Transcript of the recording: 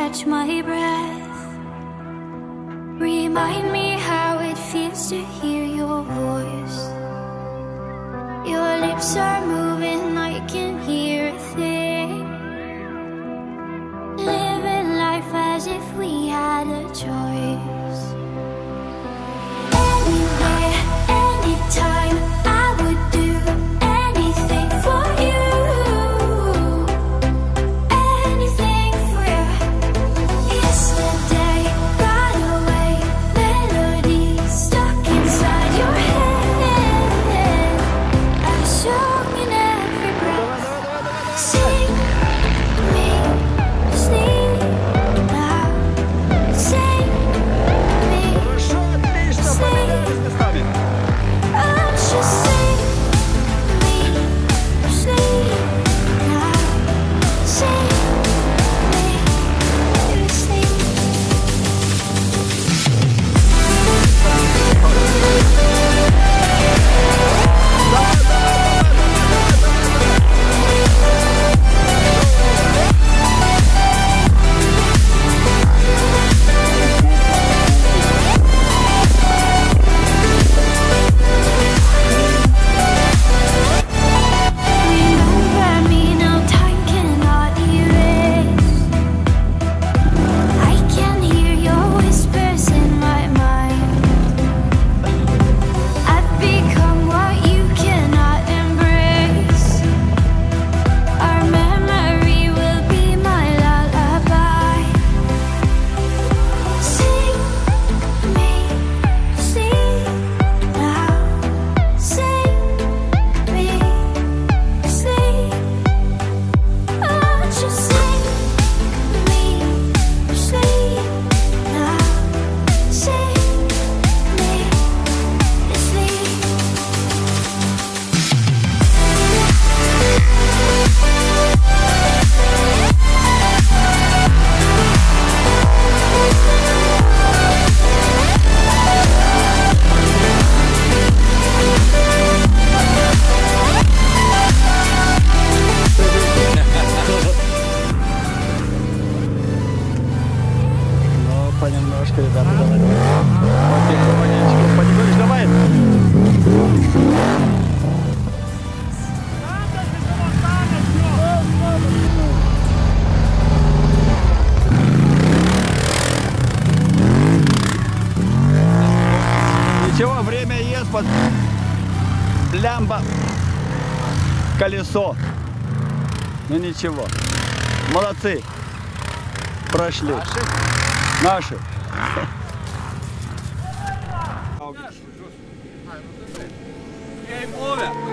catch my breath. Remind me how it feels to hear your voice. Your lips are moving, I can hear a thing. Living life as if we had a choice. Anywhere, anytime, I would do anything for you. Anything for you. Yesterday got away, melodies stuck inside your head. A song in every breath. Sing me, sleep now. Sing me, sleep. Oh, just sing me, sleep now. Sing me, sleep. Remember me now, time cannot erase. I can hear your whispers in my mind. I've become what you cannot embrace. Our memory will be my lullaby. Sing me, sleep now. Sing me, sleep. Oh, just sing me, sleep now. Sing me, sleep. Ну, понемножку, ребята, давай. Потихонечку, потихонечку, давай. Ничего, время ест под лямба колесо. Ну ничего. Молодцы. Прошли. Наши. Game over.